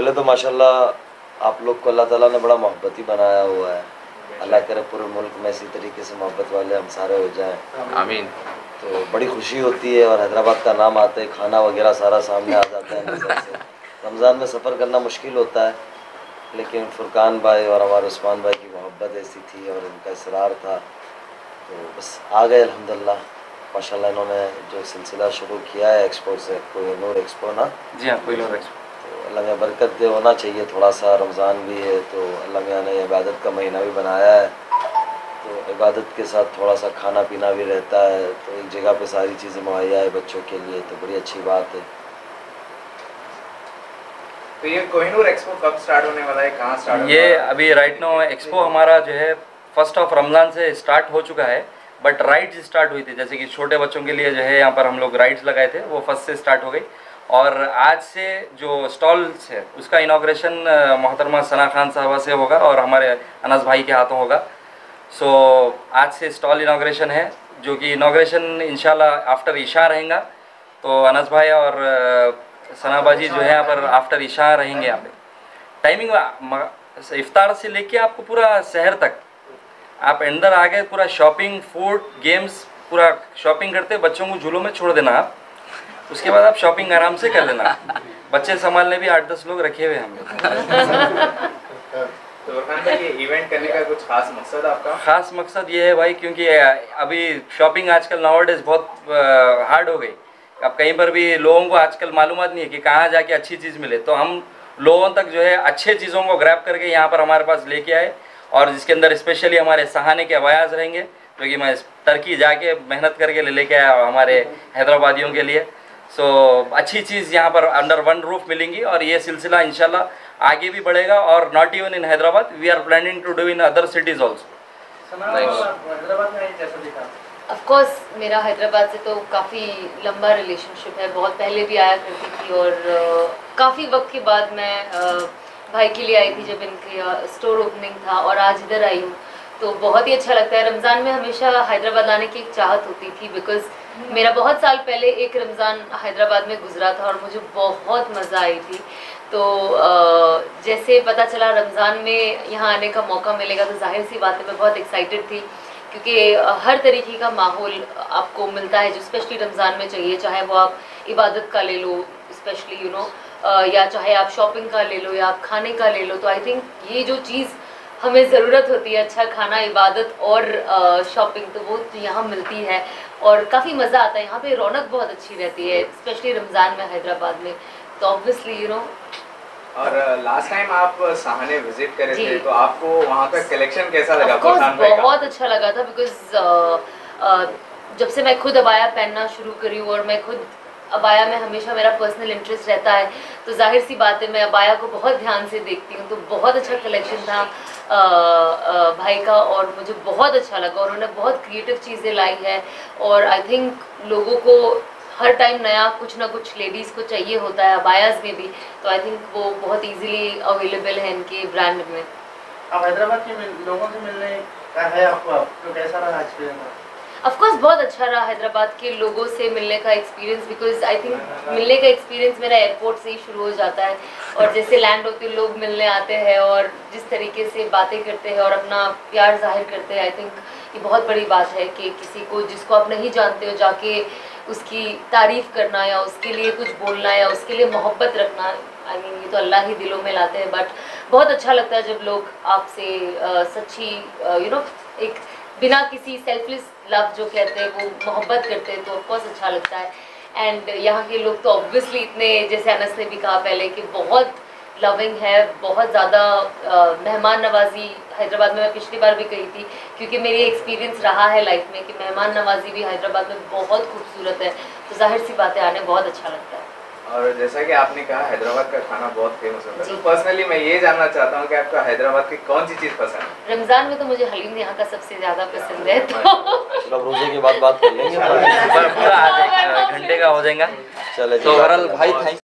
पहले तो माशाल्लाह आप लोग को अल्लाह ताला ने बड़ा मोहब्बती बनाया हुआ है। अल्लाह करे पूरे मुल्क में इसी तरीके से मोहब्बत वाले हम सारे हो जाएं। आमीन। तो बड़ी खुशी होती है और हैदराबाद का नाम आते ही खाना वगैरह सारा सामने आ जाता है नज़र से। रमज़ान में सफ़र करना मुश्किल होता है, लेकिन फुरकान भाई और हमारे उस्मान भाई की मोहब्बत ऐसी थी और इनका इसरार था, तो बस आ गए अल्हम्दुलिल्लाह। माशाल्लाह इन्होंने जो सिलसिला शुरू किया है एक्सपो से, कोई नूर एक्सपो ना। जी हाँ, कोई नूर एक्सपो। तो अल्लाह में बरकत दे, होना चाहिए थोड़ा सा। रमज़ान भी है तो अल्लाह मियाँ ने इबादत का महीना भी बनाया है, तो इबादत के साथ थोड़ा सा खाना पीना भी रहता है, तो एक जगह पे सारी चीज़ें मुहैया है बच्चों के लिए, तो बड़ी अच्छी बात है। तो ये कोहिनूर एक्सपो कब स्टार्ट होने वाला है, कहाँ स्टार्ट होने ये वाला है? अभी राइट नाउ एक्सपो हमारा जो है 1 रमज़ान से स्टार्ट हो चुका है, बट राइड्स स्टार्ट हुई थी। जैसे कि छोटे बच्चों के लिए जो है यहाँ पर हम लोग राइड्स लगाए थे, वो 1 से स्टार्ट हो गई। और आज से जो स्टॉल्स है उसका इनाग्रेशन मोहतरमा सना खान साहबा से होगा और हमारे अनस भाई के हाथों होगा। सो आज से स्टॉल इनाग्रेशन है, जो कि इनाग्रेशन इंशाल्लाह आफ्टर इशा रहेगा। तो अनस भाई और सनाबाजी जो है यहाँ पर आफ्टर इशा रहेंगे। यहाँ पे टाइमिंग इफ्तार से लेके आपको पूरा शहर तक आप अंदर आ गए, पूरा शॉपिंग, फूड, गेम्स, पूरा शॉपिंग करते बच्चों को झूलों में छोड़ देना आप। उसके बाद आप शॉपिंग आराम से कर लेना। बच्चे संभालने भी 8-10 लोग रखे हुए हैं हम लोग। तो फरहान भाई, ये इवेंट करने का कुछ खास मकसद आपका? खास मकसद ये है भाई, क्योंकि अभी शॉपिंग आजकल नाउअडेज बहुत हार्ड हो गई। अब कहीं पर भी लोगों को आजकल मालूमात नहीं है कि कहाँ जाके अच्छी चीज़ मिले, तो हम लोगों तक जो है अच्छे चीज़ों को ग्रैब करके यहाँ पर हमारे पास लेके आए, और जिसके अंदर स्पेशली हमारे सहाने के अवायाज रहेंगे, जो कि मैं टर्की जाके मेहनत करके लेके आया हमारे हैदराबादियों के लिए। सो अच्छी चीज़ यहाँ पर अंडर वन रूफ मिलेंगी, और ये सिलसिला इंशाल्लाह आगे भी बढ़ेगा। और not even in Hyderabad, we are planning to do in other cities also. Hyderabad में कैसा दिखा? ऑफ कोर्स मेरा हैदराबाद से तो काफ़ी लंबा रिलेशनशिप है, बहुत पहले भी आया करती थी, और काफ़ी वक्त के बाद मैं भाई के लिए आई थी जब इनकी स्टोर ओपनिंग था, और आज इधर आई हूँ, तो बहुत ही अच्छा लगता है। रमज़ान में हमेशा हैदराबाद आने की एक चाहत होती थी, बिकॉज़ मेरा बहुत साल पहले एक रमज़ान हैदराबाद में गुजरा था और मुझे बहुत मज़ा आई थी। तो जैसे पता चला रमज़ान में यहाँ आने का मौका मिलेगा, तो जाहिर सी बात है मैं बहुत एक्साइटेड थी, क्योंकि हर तरीके का माहौल आपको मिलता है जो स्पेशली रमज़ान में चाहिए। चाहे वो आप इबादत का ले लो स्पेशली या चाहे आप शॉपिंग का ले लो या आप खाने का ले लो, तो आई थिंक ये जो चीज़ हमें ज़रूरत होती है, अच्छा खाना, इबादत और शॉपिंग, तो वो यहाँ मिलती है और काफ़ी मज़ा आता है। यहाँ पे रौनक बहुत अच्छी रहती है स्पेशली रमज़ान में हैदराबाद में, तो ऑब्वियसली और लास्ट टाइम आप सहाने विजिट करे थे, तो आपको वहाँ का कलेक्शन कैसा लगा? बहुत अच्छा लगा था, बिकॉज जब से मैं खुद अबाया पहनना शुरू करी हूँ और मैं खुद अबाया में हमेशा मेरा पर्सनल इंटरेस्ट रहता है, तो जाहिर सी बात है मैं अबाया को बहुत ध्यान से देखती हूँ। तो बहुत अच्छा कलेक्शन था भाई का, और मुझे बहुत अच्छा लगा, और उन्होंने बहुत क्रिएटिव चीज़ें लाई है। और आई थिंक लोगों को हर टाइम नया कुछ ना कुछ लेडीज़ को चाहिए होता है, अबायाज में भी, तो आई थिंक वो बहुत इजीली अवेलेबल है इनके ब्रांड में। अब हैदराबाद के लोगों से मिलने का है आपको, तो कैसा रहा एक्सपीरियंस? ऑफ कोर्स बहुत अच्छा रहा हैदराबाद के लोगों से मिलने का एक्सपीरियंस, बिकॉज आई थिंक मिलने का एक्सपीरियंस मेरा एयरपोर्ट से ही शुरू हो जाता है, और जैसे लैंड होते लोग मिलने आते हैं और जिस तरीके से बातें करते हैं और अपना प्यार जाहिर करते हैं, आई थिंक ये बहुत बड़ी बात है कि किसी को जिसको आप नहीं जानते हो जाके उसकी तारीफ़ करना या उसके लिए कुछ बोलना या उसके लिए मोहब्बत रखना, आई मीन ये तो अल्लाह ही दिलों में लाते हैं। बट बहुत अच्छा लगता है जब लोग आपसे सच्ची एक बिना किसी सेल्फलेस लव जो कहते हैं वो मोहब्बत करते हैं, तो ऑफकोर्स अच्छा लगता है। एंड यहाँ के लोग तो ऑब्वियसली इतने, जैसे अनस ने भी कहा पहले, कि बहुत लविंग है, बहुत ज़्यादा मेहमान नवाजी हैदराबाद में मैं पिछली बार भी कही थी, क्योंकि मेरी एक्सपीरियंस रहा है लाइफ में कि मेहमान नवाजी भी हैदराबाद में बहुत खूबसूरत है, तो जाहिर सी बातें आने बहुत अच्छा लगता है। और जैसा कि आपने कहा हैदराबाद का खाना बहुत फेमस होता है, तो पर्सनली मैं ये जानना चाहता हूँ कि आपको हैदराबाद की कौन सी चीज़ पसंद है? रमज़ान में तो मुझे हलीम यहाँ का सबसे ज़्यादा पसंद है, तो रोजे के बाद बात कर लेंगे, पूरा आज 1 घंटे का हो जाएगा। चले तो ओवरऑल भाई थैंक